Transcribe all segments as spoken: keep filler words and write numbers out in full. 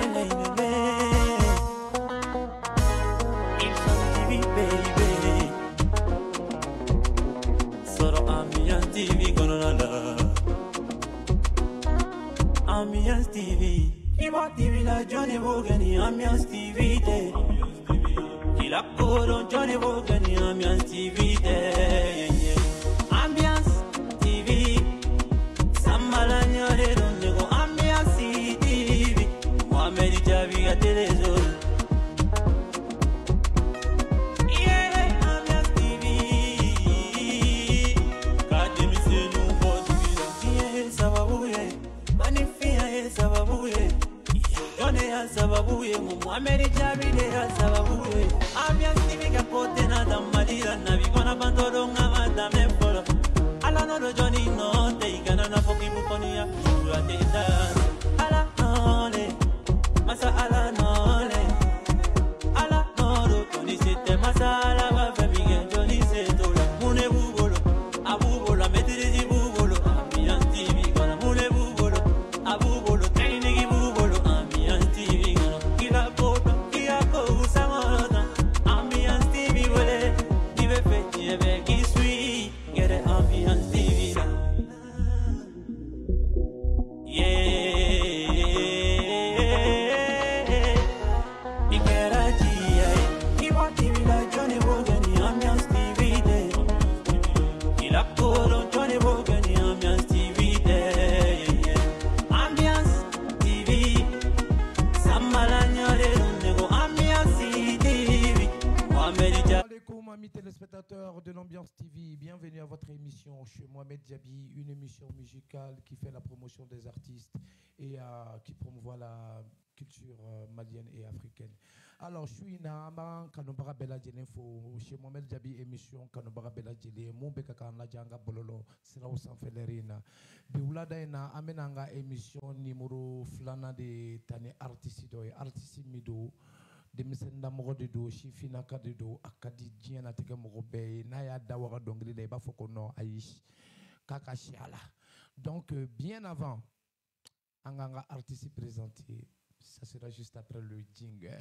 Ambiance T V, Kiba T V la Johnny Bogani, Ambiance T V de. Kila Koro Johnny Bogani, Ambiance T V de. Ambiance T V, Sambalanya de Donego, Ambiance T V, Mohamed Javi a Telezol. Sababuye Muhammad Jabide sababuye Ambiance T V kapote na damalira na bikona bantolo ngama dame polo ala no Johnny no te ikana na foki bukonia ura teta ala no le masa ala no le ala no ro Johnny sete masa ala va famille Johnny seto la mune bubolo abubolo metiri bubolo Ambiance T V kana mune bubolo abubolo training bubolo Ambiance T V Amis téléspectateurs de l'Ambiance T V, bienvenue à votre émission chez Mohamed Jabi, une émission musicale qui fait la promotion des artistes et euh, qui promouvoit la culture euh, malienne et africaine. Alors, je suis Nama Kanobara Bella Djenefo chez Mohamed Jabi, émission Kanobara Bella Djele, Moubeka Kanla Djanga Bololo, Sirao Sanfelerina. Biulada ina amenanga émission numéro flana de Tane artiste doy, artiste mido. Demisenda mɔgɔ de do sifinaka de do a ka di diɲɛ latigɛ mɔgɔ bɛɛ ye n'a y'a da waga dɔnkili la i b'a fɔ ko non ayi k'a ka si a la donc euh, bien avant an k'an ka artiste présenté ça sera juste après le jingle.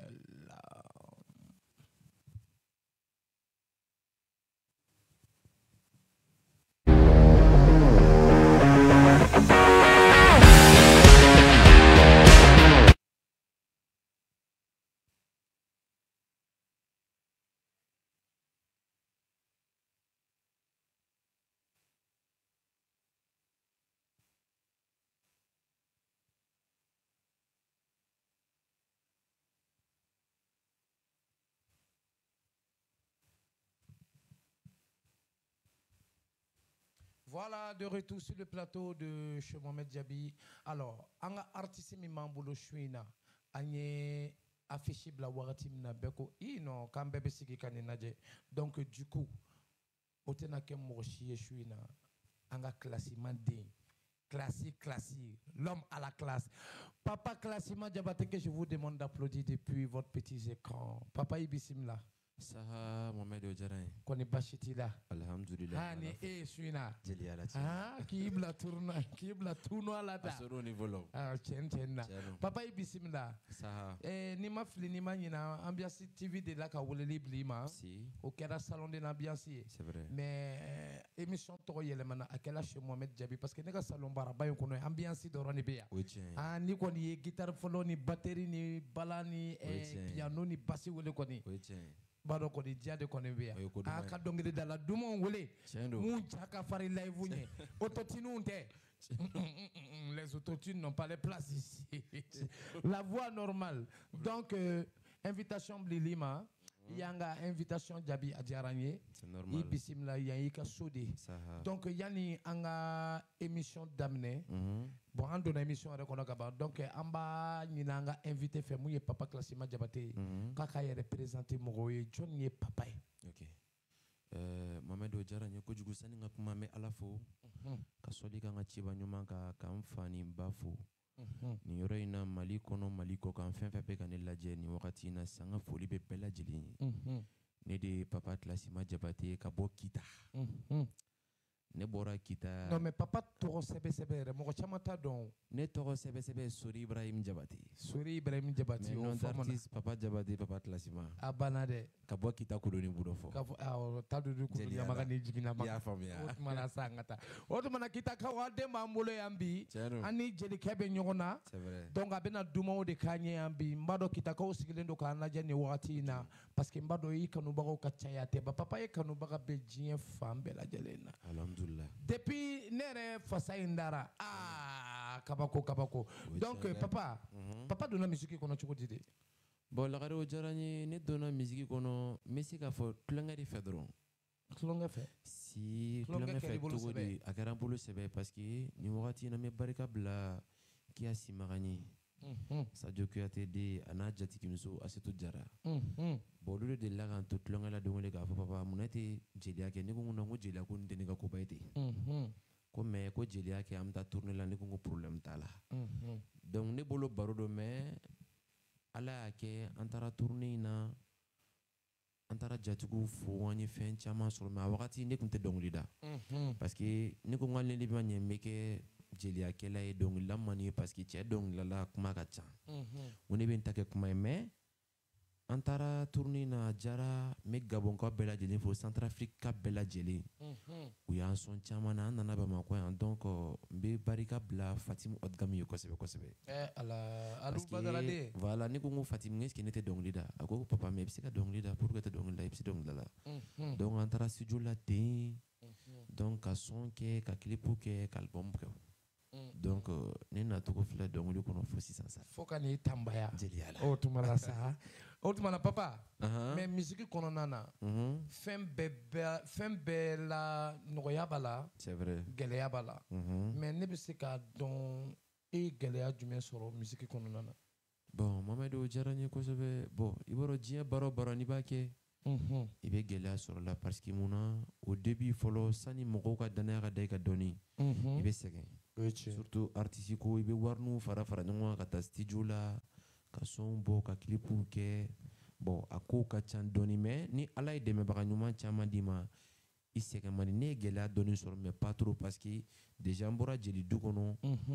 Voilà, de retour sur le plateau de chez Mohamed Jabi. Alors, un artiste mi mambulo chouina, anye affiché bla warati mina beko ino kan bebe sigi kaninaje. Donc du coup, otena ke mochi chouina, anga classement din. Classique, classique, l'homme à la classe. Papa classima Diabaté que je vous demande d'applaudir depuis votre petit écran. Papa Ibisimla. Saha Mohamed Ojaray. Kone bashiti la. Alhamdulillah. Ah ni e suina. Jeli ala ti. Ah kibla tourna, kibla tourno la da. Asoro ni volo. Ah chen chen na. Papa ibisimla. Saha. Eh ni ma fili ni ma nyina ambiance T V de la ka woleli blima. Si. Au kera salon de l'ambiance. C'est vrai. Mais émission to yelemana akela chez Mohamed Jabi parce que ne ka salon baraba yon kono ambiance do roni be ya. Oui tiens. Ah ni koni ye guitare follow ni batterie ni balani eh piano ni bassi wole koni. Oui tiens. Bado ko di diade ko ne beya a ka dongiri dala dumo wole mun chaka fari live nye autotune unte les autotunes n'ont pas les places ici la voix normale donc euh, invitation blilima yanga invitation Jabi Adjaranye c'est normal ibisimla yanga sodi donc yani anga émission d'amener bon on donne émission rekonaka donc amba nyinanga invité fait mouye papa Classima Diabaté kaka ya représenter mogoye John ye papa OK euh Mohamed Ojaranye ko jugu sani nga kuma me alafo ka soli ka nga chiba nyuma ka ka mfani mbafo ni yoro ina mali kono mali ko kan fen fe pe kan laje ni wakati na sanga foli be bela jili ne de papa Classima Diabaté ka bo kita ne bɔra kita. Non mais papa tɔgɔ sɛbɛ sɛbɛ yɛrɛ mɔgɔ caman t'a dɔn. Ne tɔgɔ sɛbɛ sɛbɛ Sori Ibrahim Jabati. Sori Ibrahim Jabati. Mais nom d'artiste Papa Jabati Papa Tlasima. A banna dɛ. Ka bɔ kita Koloni bolo fɔ. Ka fɔ awɔ t'a dɔn Koloni Yamaga ni jiginna ma. I y'a faamuya. O tuma na sa an ka taa. O tuma na kita ka wa den b'an bolo yan bi. Tiɲɛ don. An ni jelikɛ bɛ ɲɔgɔn na. C'est vrai. Donc a bɛna dumanw de k'an ye yan bi. N b'a dɔn kitakaw sigilen don k'an lajɛ nin wagati in na. Parce que n b'a dɔn i kanubagaw ka caya tɛ. Ba papa ye kanubaga bɛ diɲɛ fan bɛɛ lajɛlen na. Alhamdulillah. Depuis ne yɛrɛ fasa in dara. Ah kabako kabako. Donc papa papa donna musique kɔnɔ cogo di de? Bon lagare o diyara n ye ne donna musique kɔnɔ n bɛ se k'a fɔ tulonkɛ de fɛ dɔrɔn. Tulonkɛ fɛ? Si tulonkɛ fɛ cogo di a kɛra n bolo sɛbɛ parce que nin wagati in na n bɛ barika bila Kiya Simagan ye. Sadio Kuyate den a n'a jatigimuso Asetu Jara. Bon olu de delila k'an to tulonkɛ la don o don k'a fɔ papa mun na e tɛ jeliya kɛ ne ko n ko jeliya ko nin tɛ ne ka koba ye ten. Ko mais ko jeliya kɛ an bɛ taa tournée la ne ko n ko problème t'a la. Donc ne bolo baro don mais Ala y'a kɛ an taara tournée in na an taara jatigiw fo an ye fɛn caman sɔrɔ mais a wagati ne tun tɛ dɔnkili da. Parce que ne ko n ko hali ni ne bɛ ɲɛ n bɛ kɛ jeliyakɛla ye dɔnkilida man di ye parce que cɛ dɔnkilidala kuma ka ca. N ko ne bɛ n ta kɛ kuma ye mais an taara tournée in na a diyara n bɛ Gabonkaw bɛɛ lajɛlen fo Centrafrique ka bɛɛ lajɛlen. U y'an sɔn caman na an nana Bamakɔ yan donc n bɛ barika bila Fatimu Odgam ye kosɛbɛ kosɛbɛ. Eh ala alu badaladen. Voilà ne ko n ko Fatimu est-ce que ne tɛ dɔnkili da a ko papa mais i bɛ se ka dɔnkili da pourquoi tɛ dɔnkili da i bɛ se dɔnkili la. Donc an taara studio la ten donc ka son kɛ ka clip kɛ ka album kɛ. Donc ne nacogo filɛ dɔnkili kɔnɔ fo sisan sa. Fo ka n'i tanbaya. Jeliya la. O tuma na sa. O tuma na papa. Mais musique kɔnɔna na. Fɛn bɛɛ bɛ fɛn bɛɛ la nɔgɔya b'a la. C'est vrai. Gɛlɛya b'a la. Mais ne bɛ se k'a dɔn e ye gɛlɛya jumɛn sɔrɔ musique kɔnɔna na. Bon Mamadu o diyara n ye kosɛbɛ. Bon i b'a dɔn diɲɛ baara o baara n'i b'a kɛ. I bɛ gɛlɛya sɔrɔ la parce que mun na au début fɔlɔ sani mɔgɔw ka danaya ka da i ka dɔɔni i bɛ sɛgɛn. Surtout artiste ko i bɛ wariniw fara fara ɲɔgɔn kan ka taa studio la ka son bɔ ka clipw kɛ bon a kow ka ca dɔɔni mais ni Ala ye dɛmɛbaga ɲuman caman d'i ma i sɛgɛn man di ne ye gɛlɛya dɔɔni sɔrɔ mais pas trop parce que déjà n bɔra jeli du kɔnɔ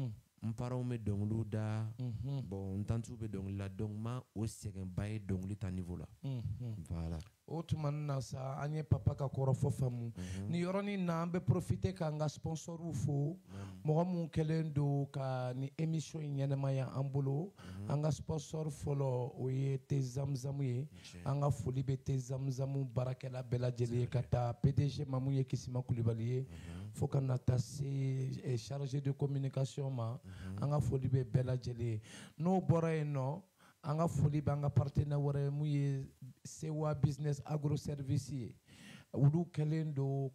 n parents bɛ dɔnkiliw da bon n tantiw bɛ dɔnkili la donc n ma o sɛgɛnba ye dɔnkili ta niveau la voilà. O tuma na sa an ye papa ka kɔrɔfɔ faamu ni yɔrɔnin na an bɛ profiter k'an ka sponsoriw fo mɔgɔ mun kɛlen don ka ni émission in ɲɛnamaya an bolo an ka sponsor fɔlɔ o ye Te Zamzamu ye an ka foli bɛ Te Zamzamu baarakɛla bɛɛ lajɛlen ye ka taa P D G Mamu ye Kisima Kulibali ye fo ka na taa se chargé de communication ma an ka foli bɛ bɛɛ lajɛlen ye n'o bɔra yen nɔ an ka foli bɛ an ka partenaire wɛrɛ mun ye Sewa Business Agro Service ye olu kɛlen don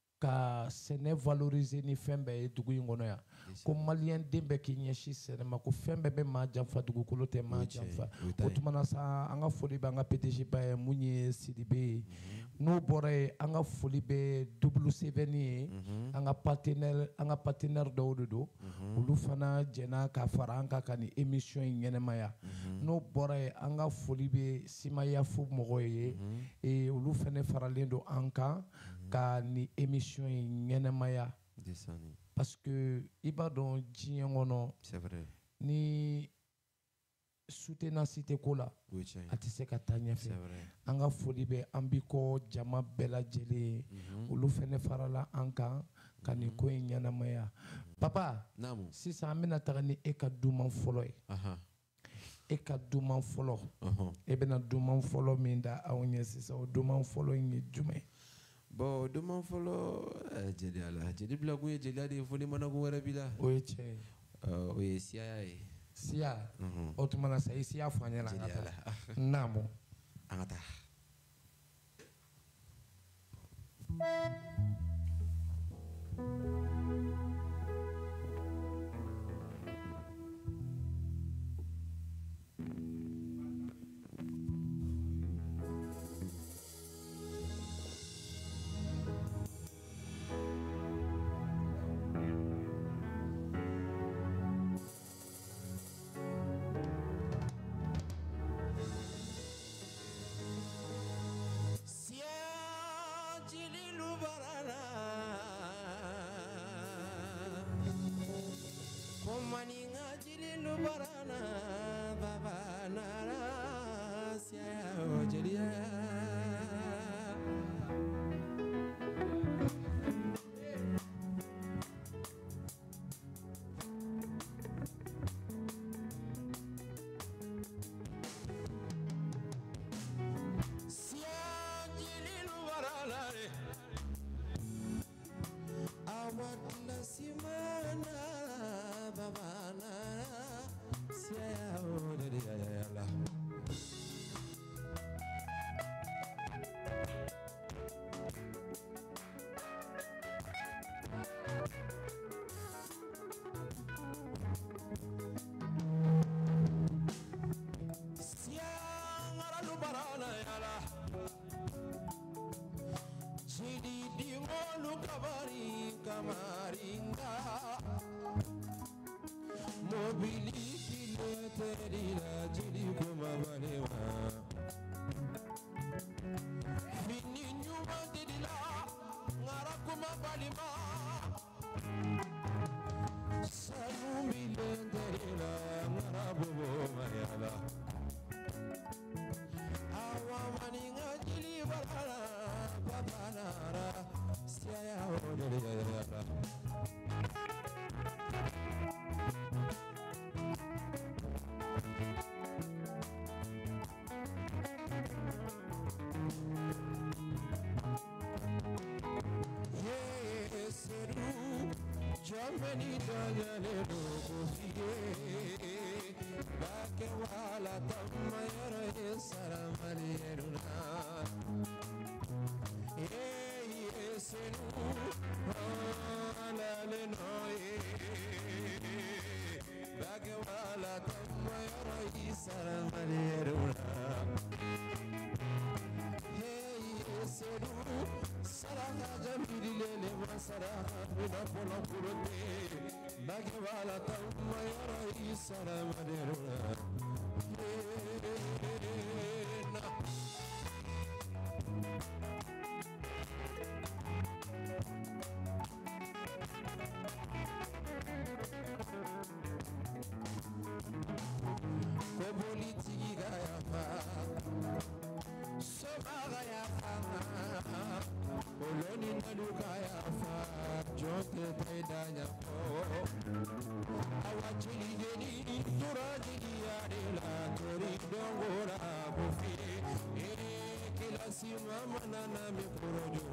ka sɛnɛ valoriser ni fɛn bɛɛ ye dugu in kɔnɔ yan ko maliyɛn den bɛɛ k'i ɲɛsin sɛnɛ ma ko fɛn bɛɛ bɛ maa janfa dugukolo tɛ maa janfa o tuma na sa an ka foli bɛ an ka P D G ba ye mun ye Sidibe ye n'o bɔra yen an ka foli bɛ W C V N ye an ka partenaire an ka partenaire dɔw de don olu fana jɛnna ka fara an kan ka nin émission in ɲɛnamaya n'o bɔra yen an ka foli bɛ Simayafu mɔgɔw ye olu fana faralen don an kan ka nin émission in ɲɛnamaya parce que i b'a dɔn diɲɛ kɔnɔ ni soutenance tɛ ko la a tɛ se ka taa ɲɛfɛ an ka foli bɛ an bi kɔ jama bɛɛ lajɛlen olu fana farala an kan ka nin ko in ɲɛnamaya papa sisan an bɛna taga ni e ka duman fɔlɔ ye e ka duman fɔlɔ e bɛna duman fɔlɔ min da anw ɲɛ sisan o duman fɔlɔ in ye jumɛn? Bon duman fɔlɔ jeliya la jeli bila kun ye jeliya de ye fo ni mana ko wɛrɛ b'i la o ye tiɲɛ ye o ye siya ye siya o tuma na sa i siya fɔ an ɲɛna an ka taa naamu an ka taa. meni donya le rogo fie bake wala tamma yara salam aliruna eh esenu ala le noye bake wala tamma yara salam aliruna Saraha jamili lele masaraha mina polo kurote bage wala tamma yara isara maderuna ko politiki gaya fa sobaga ya fa Oloni naluka ya fa jote taidanya ko awachili geni turaji diare la tori dongora bufi e kila simama na na mikorojo